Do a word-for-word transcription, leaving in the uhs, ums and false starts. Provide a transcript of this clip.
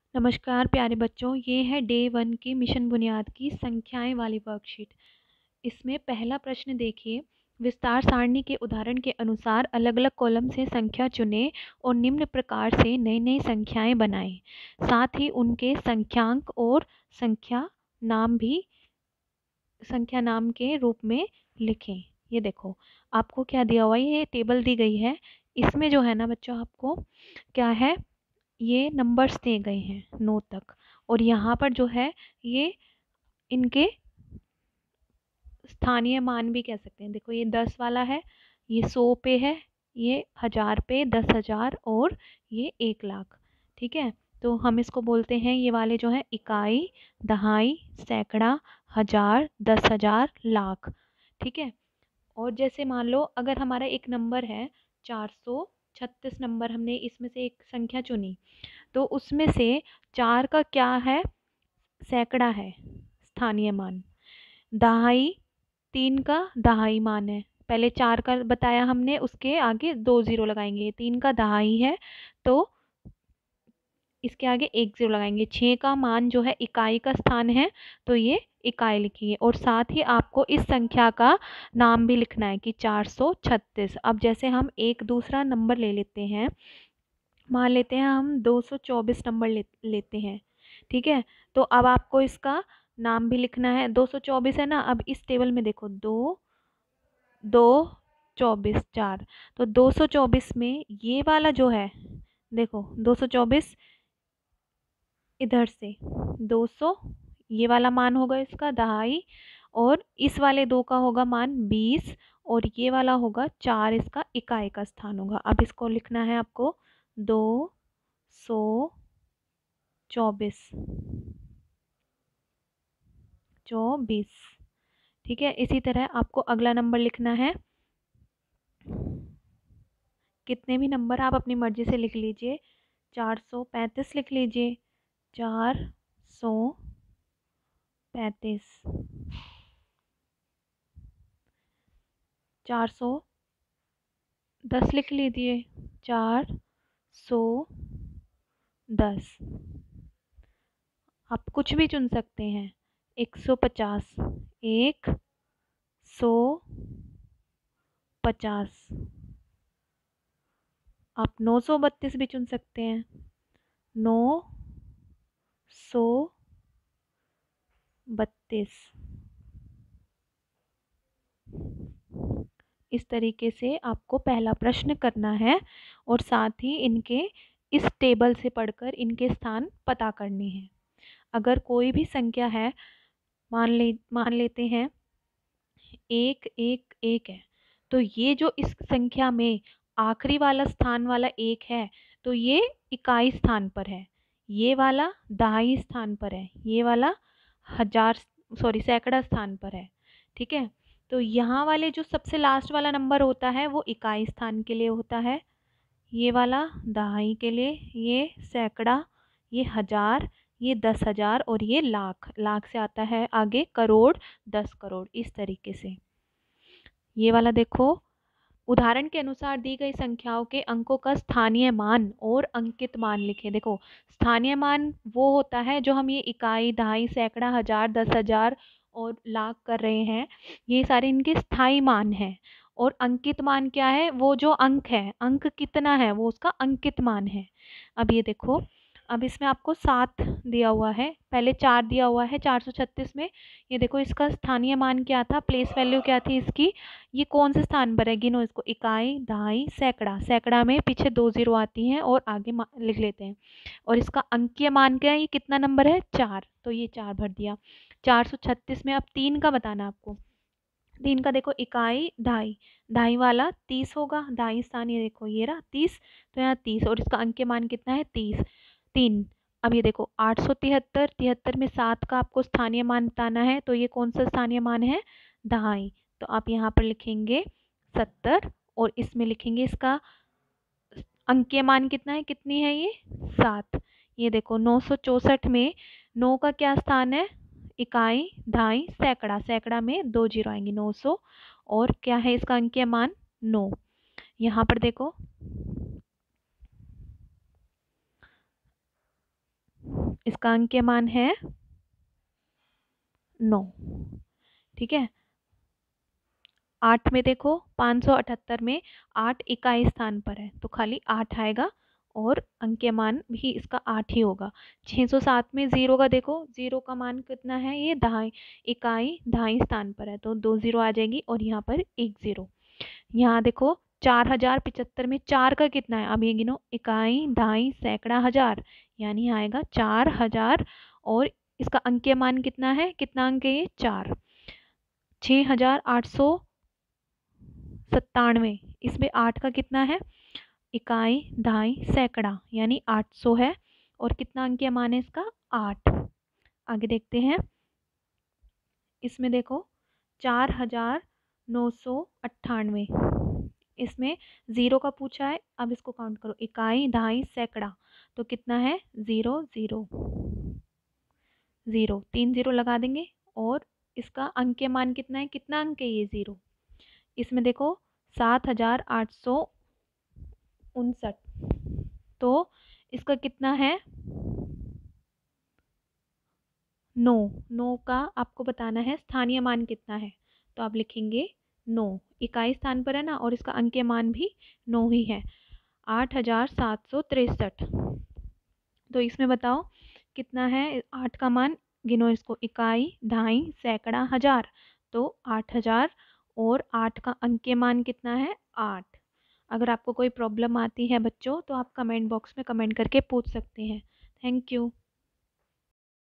नमस्कार प्यारे बच्चों, ये है डे वन की मिशन बुनियाद की संख्याएं वाली वर्कशीट। इसमें पहला प्रश्न देखिए, विस्तार सारणी के उदाहरण के अनुसार अलग अलग कॉलम से संख्या चुनें और निम्न प्रकार से नई नई संख्याएं बनाएं। साथ ही उनके संख्यांक और संख्या नाम भी संख्या नाम के रूप में लिखें। ये देखो आपको क्या दिया हुआ है, ये टेबल दी गई है। इसमें जो है ना बच्चों, आपको क्या है, ये नंबर्स दिए गए हैं नौ तक, और यहाँ पर जो है ये इनके स्थानीय मान भी कह सकते हैं। देखो ये दस वाला है, ये सौ पे है, ये हजार पे, दस हजार और ये एक लाख। ठीक है, तो हम इसको बोलते हैं, ये वाले जो है इकाई, दहाई, सैकड़ा, हजार, दस हजार, लाख। ठीक है, और जैसे मान लो अगर हमारा एक नंबर है चार सौ छत्तीस नंबर, हमने इसमें से एक संख्या चुनी, तो उसमें से चार का क्या है, सैकड़ा है स्थानीय मान। दहाई, तीन का दहाई मान है। पहले चार का बताया हमने, उसके आगे दो जीरो लगाएंगे। तीन का दहाई है तो इसके आगे एक जीरो लगाएंगे। छः का मान जो है इकाई का स्थान है, तो ये इकाई लिखिए। और साथ ही आपको इस संख्या का नाम भी लिखना है कि चार सौ छत्तीस। अब जैसे हम एक दूसरा नंबर ले लेते हैं, मान लेते हैं हम दो सौ चौबीस नंबर ले, लेते हैं। ठीक है, तो अब आपको इसका नाम भी लिखना है। दो सौ चौबीस है ना, अब इस टेबल में देखो, दो दो चौबीस चार, तो दो सौ चौबीस में ये वाला जो है, देखो दो सौ चौबीस इधर से दो सौ, ये वाला मान होगा इसका दहाई, और इस वाले दो का होगा मान बीस, और ये वाला होगा चार, इसका इकाई का स्थान होगा। अब इसको लिखना है आपको, दो सौ चौबीस चौबीस। ठीक है, इसी तरह आपको अगला नंबर लिखना है। कितने भी नंबर आप अपनी मर्जी से लिख लीजिए, चार सौ पैंतीस लिख लीजिए, चार सौ पैंतीस, चार सौ दस लिख लीजिए, चार सौ दस। आप कुछ भी चुन सकते हैं, एक सौ पचास, एक सौ पचास। आप नौ सौ बत्तीस भी चुन सकते हैं, नौ सौ बत्तीस। इस तरीके से आपको पहला प्रश्न करना है, और साथ ही इनके इस टेबल से पढ़कर इनके स्थान पता करने हैं। अगर कोई भी संख्या है, मान ले मान लेते हैं एक एक एक है, तो ये जो इस संख्या में आखिरी वाला स्थान वाला एक है, तो ये इकाई स्थान पर है। ये वाला दहाई स्थान पर है, ये वाला हजार सॉरी सैकड़ा स्थान पर है। ठीक है, तो यहाँ वाले जो सबसे लास्ट वाला नंबर होता है वो इकाई स्थान के लिए होता है, ये वाला दहाई के लिए, ये सैकड़ा, ये हजार, ये दस हजार, और ये लाख। लाख से आता है आगे करोड़, दस करोड़, इस तरीके से। ये वाला देखो, उदाहरण के अनुसार दी गई संख्याओं के अंकों का स्थानीय मान और अंकित मान लिखे। देखो स्थानीय मान वो होता है जो हम ये इकाई, दहाई, सैकड़ा, हजार, दस हजार और लाख कर रहे हैं, ये सारे इनके स्थायी मान हैं। और अंकित मान क्या है, वो जो अंक है, अंक कितना है, वो उसका अंकित मान है। अब ये देखो, अब इसमें आपको सात दिया हुआ है, पहले चार दिया हुआ है चार सौ छत्तीस में। ये देखो इसका स्थानीय मान क्या था, प्लेस वैल्यू क्या थी इसकी, ये कौन से स्थान पर है, गिनो इसको, इकाई, दहाई, सैकड़ा। सैकड़ा में पीछे दो जीरो आती हैं और आगे लिख लेते हैं। और इसका अंकीय मान क्या है, ये कितना नंबर है, चार, तो ये चार भर दिया। चार सौ छत्तीस में अब तीन का बताना आपको। तीन का देखो, इकाई, दहाई, दहाई वाला तीस होगा, दहाई स्थान ये देखो ये रहा तीस, तो यहाँ तीस, और इसका अंकीय मान कितना है, तीस, तीन। अब ये देखो आठ सौ तिहत्तर, तिहत्तर में सात का आपको स्थानीय मान बताना है, तो ये कौन सा स्थानीय मान है, दहाई, तो आप यहाँ पर लिखेंगे सत्तर, और इसमें लिखेंगे इसका अंकीय मान कितना है, कितनी है ये, सात। ये देखो नौ सौ चौसठ में नौ का क्या स्थान है, इकाई, दहाई, सैकड़ा, सैकड़ा में दो जीरो आएंगे, नौ सौ, और क्या है इसका अंकीय मान, नौ। यहाँ पर देखो इसका अंकीय मान है नौ। ठीक है, आठ में देखो पाँच सौ अठहत्तर में आठ इकाई स्थान पर है तो खाली आठ आएगा और अंकीय मान भी इसका आठ ही होगा। छः सौ सात में जीरो का देखो, जीरो का मान कितना है, ये दहाई इकाई दहाई स्थान पर है तो दो जीरो आ जाएगी और यहाँ पर एक जीरो। यहाँ देखो चार हजार पिचहत्तर में चार का कितना है, अब ये गिनो, इकाई दहाई सैकड़ा हजार, यानी आएगा चार हजार और इसका अंकीय मान कितना है, कितना अंक है ये, चार। छः हजार आठ सौ सत्तानवे, इसमें आठ का कितना है, इकाई दहाई सैकड़ा, यानी आठ सौ है और कितना अंकीय मान है इसका, आठ। आगे देखते हैं, इसमें देखो चार हजार नौ सौ अट्ठानवे, इसमें ज़ीरो का पूछा है, अब इसको काउंट करो, इकाई दहाई सैकड़ा, तो कितना है, ज़ीरो ज़ीरो ज़ीरो, तीन ज़ीरो लगा देंगे और इसका अंकीय मान कितना है, कितना अंक है ये ज़ीरो, इसमें देखो सात हजार आठ सौ उनसठ, तो इसका कितना है, नौ। नौ का आपको बताना है स्थानीय मान कितना है, तो आप लिखेंगे नौ, इकाई स्थान पर है ना और इसका अंकीय मान भी नौ ही है, आठ हजार सात सौ तिरसठ। तो इसमें बताओ कितना है, आठ का मान गिनो इसको, इकाई दहाई सैकड़ा हजार, तो आठ हजार और आठ का अंकीय मान कितना है, आठ। अगर आपको कोई प्रॉब्लम आती है बच्चों तो आप कमेंट बॉक्स में कमेंट करके पूछ सकते हैं। Thank you.